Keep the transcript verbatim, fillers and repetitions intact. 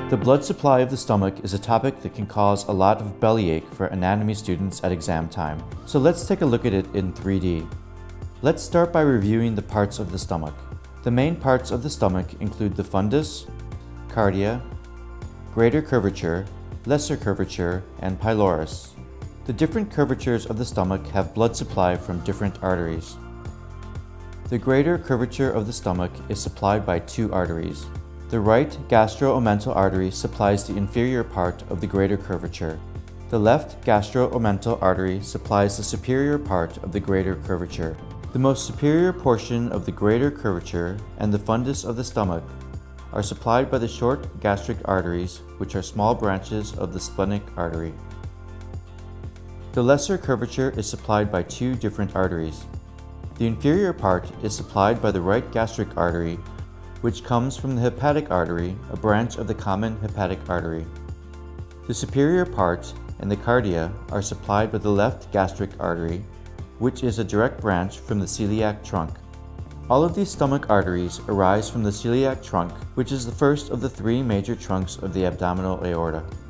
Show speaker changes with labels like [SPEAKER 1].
[SPEAKER 1] The blood supply of the stomach is a topic that can cause a lot of bellyache for anatomy students at exam time. So let's take a look at it in three D. Let's start by reviewing the parts of the stomach. The main parts of the stomach include the fundus, cardia, greater curvature, lesser curvature, and pylorus. The different curvatures of the stomach have blood supply from different arteries. The greater curvature of the stomach is supplied by two arteries. The right gastro-omental artery supplies the inferior part of the greater curvature. The left gastro-omental artery supplies the superior part of the greater curvature. The most superior portion of the greater curvature and the fundus of the stomach are supplied by the short gastric arteries, which are small branches of the splenic artery. The lesser curvature is supplied by two different arteries. The inferior part is supplied by the right gastric artery, which comes from the hepatic artery, a branch of the common hepatic artery. The superior part and the cardia are supplied by the left gastric artery, which is a direct branch from the celiac trunk. All of these stomach arteries arise from the celiac trunk, which is the first of the three major trunks of the abdominal aorta.